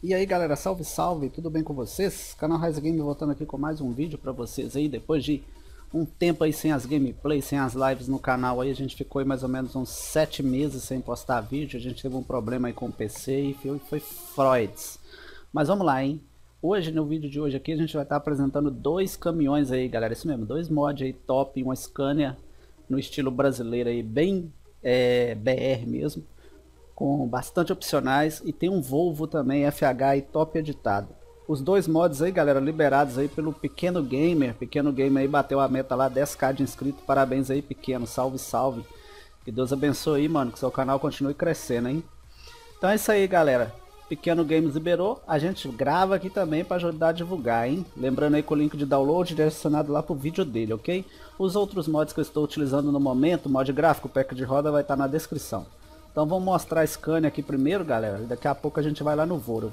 E aí galera, salve salve, tudo bem com vocês? Canal Rise Game voltando aqui com mais um vídeo pra vocês aí, depois de um tempo aí sem as gameplays, sem as lives no canal aí, a gente ficou aí mais ou menos uns 7 meses sem postar vídeo, a gente teve um problema aí com o PC e foi Freuds. Mas vamos lá, hein? Hoje, no vídeo de hoje aqui, a gente vai estar apresentando dois caminhões aí, galera, isso mesmo, dois mods aí top, uma Scania no estilo brasileiro aí, bem BR mesmo, com bastante opcionais, e tem um Volvo também FH e top editado. Os dois mods aí, galera, liberados aí pelo Pequeno Gamer. Pequeno Gamer aí bateu a meta lá, 10k de inscritos. Parabéns aí, Pequeno, salve, salve. Que Deus abençoe aí, mano, que seu canal continue crescendo, hein. Então é isso aí, galera. Pequeno Games liberou, a gente grava aqui também para ajudar a divulgar, hein. Lembrando aí que o link de download é direcionado lá pro vídeo dele, ok? Os outros mods que eu estou utilizando no momento, mod gráfico, pack de roda, vai estar na descrição. Então vamos mostrar a Scania aqui primeiro, galera, e daqui a pouco a gente vai lá no Volvo.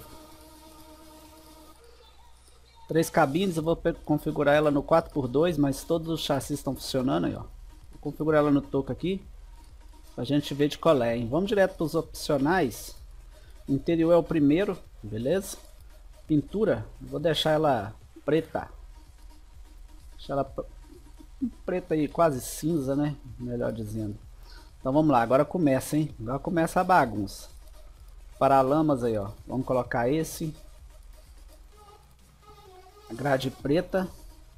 3 cabines, eu vou configurar ela no 4x2, mas todos os chassis estão funcionando aí, ó. Vou configurar ela no toco aqui, pra gente ver de qual é, hein. Vamos direto para os opcionais. O interior é o primeiro, beleza? Pintura, vou deixar ela preta. Deixar ela preta aí, quase cinza, né? Melhor dizendo. Então vamos lá, agora começa, hein? Agora começa a bagunça. Paralamas aí, ó. Vamos colocar esse. A grade preta.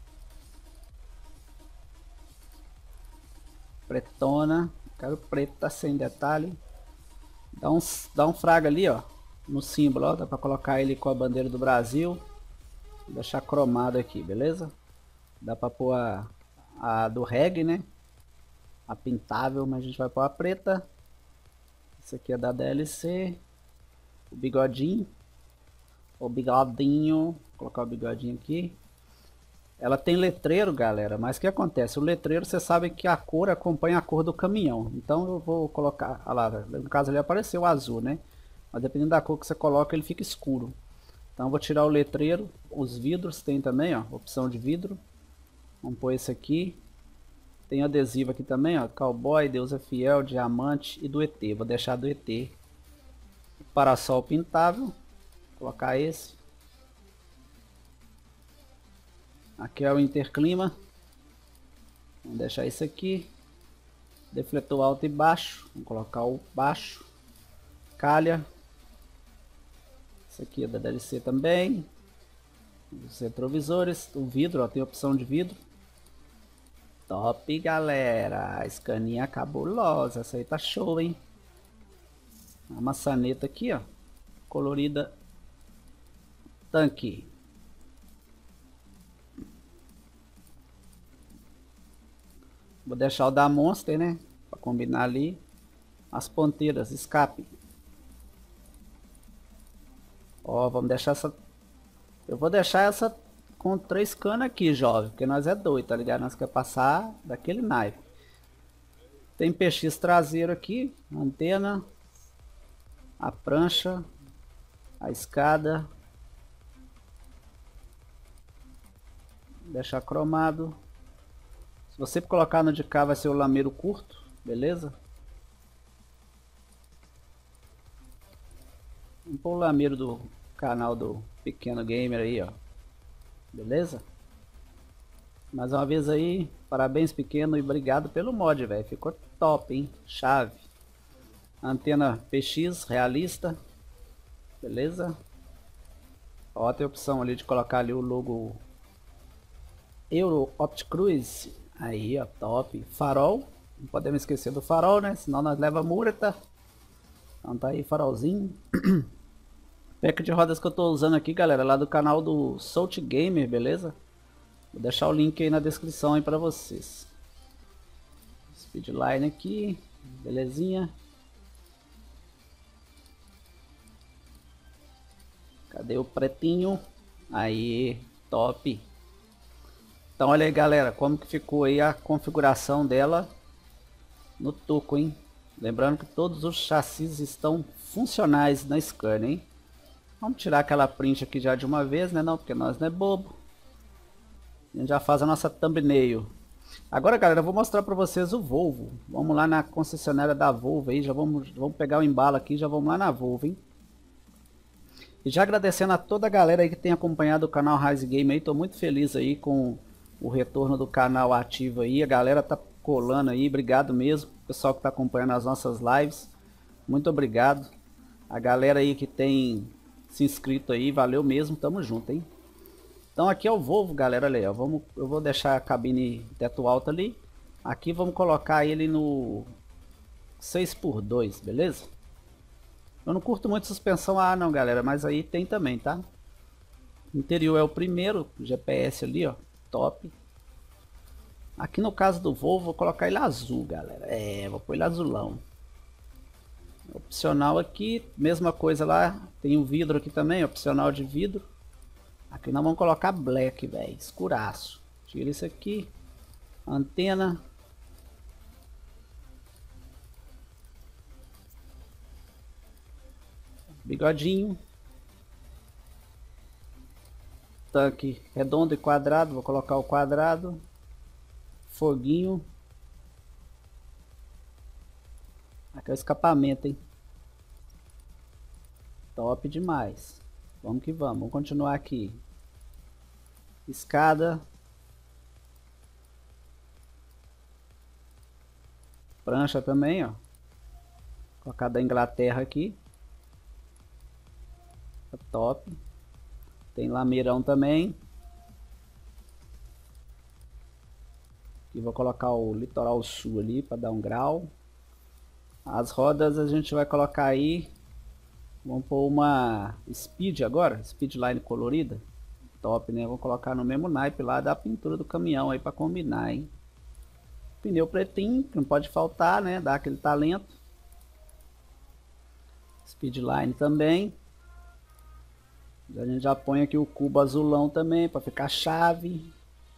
Pretona. Quero preta sem detalhe. Dá um fraga ali, ó. No símbolo, ó. Dá pra colocar ele com a bandeira do Brasil. Vou deixar cromado aqui, beleza? Dá pra pôr a do reggae, né? A pintável, mas a gente vai pôr a preta. Esse aqui é da DLC. O bigodinho. O bigodinho. Vou colocar o bigodinho aqui. Ela tem letreiro, galera, mas o que acontece? O letreiro, você sabe que a cor acompanha a cor do caminhão. Então eu vou colocar, olha lá, no caso ali apareceu o azul, né? Mas dependendo da cor que você coloca, ele fica escuro. Então eu vou tirar o letreiro. Os vidros tem também, ó, opção de vidro. Vamos pôr esse aqui. Tem adesivo aqui também, ó, Cowboy, Deus é Fiel, Diamante e do ET. Vou deixar do ET. Parasol pintável. Vou colocar esse. Aqui é o interclima. Vamos deixar isso aqui. Defletor alto e baixo. Vamos colocar o baixo. Calha. Isso aqui é da DLC também. Os retrovisores. O vidro, ó, tem opção de vidro. Top, galera. A Scania cabulosa. Essa aí tá show, hein? A maçaneta aqui, ó. Colorida. Tanque. Vou deixar o da Monster, né? Pra combinar ali. As ponteiras, escape. Ó, vamos deixar essa... Eu vou deixar essa com 3 canas aqui, jovem. Porque nós é doido, tá ligado? Nós quer passar daquele naipe. Tem PX traseiro aqui. Antena. A prancha. A escada. Vou deixar cromado. Se você colocar no de cá, vai ser o lameiro curto, beleza? Vamos pôr o lameiro do canal do Pequeno Gamer aí, ó. Beleza? Mais uma vez aí, parabéns, Pequeno, e obrigado pelo mod, velho. Ficou top, hein? Chave. Antena PX realista. Beleza? Ó, tem a opção ali de colocar ali o logo Euro Opticruise. Aí, ó, top. Farol. Não podemos esquecer do farol, né? Senão nós leva mureta. Então tá aí, farolzinho. Pack de rodas que eu tô usando aqui, galera, lá do canal do Salt Gamer, beleza? Vou deixar o link aí na descrição aí pra vocês. Speedline aqui. Belezinha. Cadê o pretinho? Aí, top. Então olha aí, galera, como que ficou aí a configuração dela no toco, hein? Lembrando que todos os chassis estão funcionais na Scania, hein? Vamos tirar aquela print aqui já de uma vez, né? Não, porque nós não é bobo. A gente já faz a nossa thumbnail. Agora, galera, eu vou mostrar para vocês o Volvo. Vamos lá na concessionária da Volvo aí, já vamos pegar o embalo aqui, já vamos lá na Volvo, hein? E já agradecendo a toda a galera aí que tem acompanhado o canal Rise Game aí, tô muito feliz aí com o retorno do canal ativo aí, a galera tá colando aí, obrigado mesmo, pessoal que tá acompanhando as nossas lives, muito obrigado. A galera aí que tem se inscrito aí, valeu mesmo, tamo junto, hein? Então aqui é o Volvo, galera, olha aí, ó, eu vou deixar a cabine teto alto ali, aqui vamos colocar ele no 6x2, beleza? Eu não curto muito suspensão A não, galera, mas aí tem também, tá? O interior é o primeiro, GPS ali, ó, top. Aqui no caso do Volvo, vou colocar ele azul, galera. Vou pôr ele azulão. Opcional aqui, mesma coisa lá, tem um vidro aqui também, opcional de vidro. Aqui nós vamos colocar black, velho, escuraço. Tira isso aqui, antena. Bigodinho. Tanque redondo e quadrado, vou colocar o quadrado. Foguinho. Aqui é o escapamento, hein? Top demais. Vamos que vamos. Vamos continuar aqui. Escada. Prancha também, ó. Colocar da Inglaterra aqui. Top. Tem lameirão também. E vou colocar o litoral sul ali para dar um grau. As rodas a gente vai colocar aí. Vamos pôr uma Speed agora. Speedline colorida. Top, né? Vou colocar no mesmo naipe lá da pintura do caminhão aí para combinar, hein? Pneu pretinho, que não pode faltar, né? Dá aquele talento. Speedline também. A gente já põe aqui o cubo azulão também para ficar chave.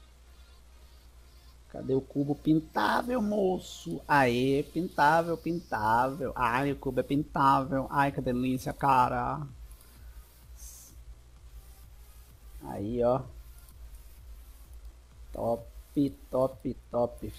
Cadê o cubo pintável, moço? Aê, pintável, pintável. Ai, o cubo é pintável. Ai, que delícia, cara. Aí, ó. Top, top, top.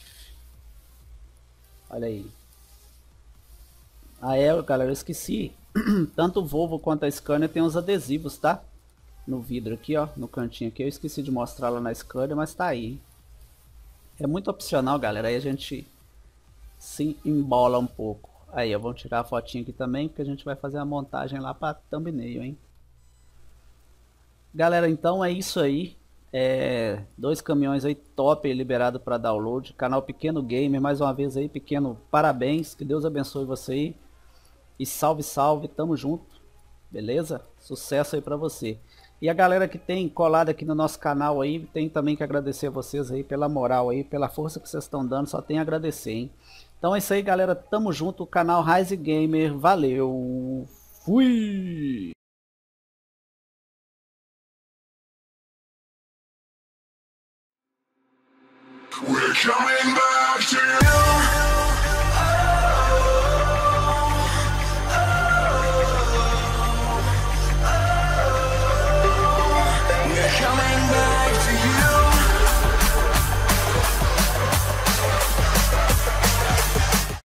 Olha aí. Ah, galera, eu esqueci. Tanto o Volvo quanto a Scania tem uns adesivos, tá? No vidro aqui, ó. No cantinho aqui. Eu esqueci de mostrar lá na Scania, mas tá aí. É muito opcional, galera. Aí a gente se embola um pouco. Aí, eu vou tirar a fotinha aqui também, porque a gente vai fazer a montagem lá para thumbnail, hein? Galera, então é isso aí. Dois caminhões aí top aí, liberado para download. Canal Pequeno Gamer, mais uma vez aí, pequeno, parabéns. Que Deus abençoe você aí. E salve, salve, tamo junto. Beleza? Sucesso aí para você. E a galera que tem colado aqui no nosso canal aí, tem também que agradecer a vocês aí pela moral aí, pela força que vocês estão dando, só tem a agradecer, hein? Então é isso aí, galera, tamo junto, canal Rise Gamer, valeu, fui! We're coming back to you.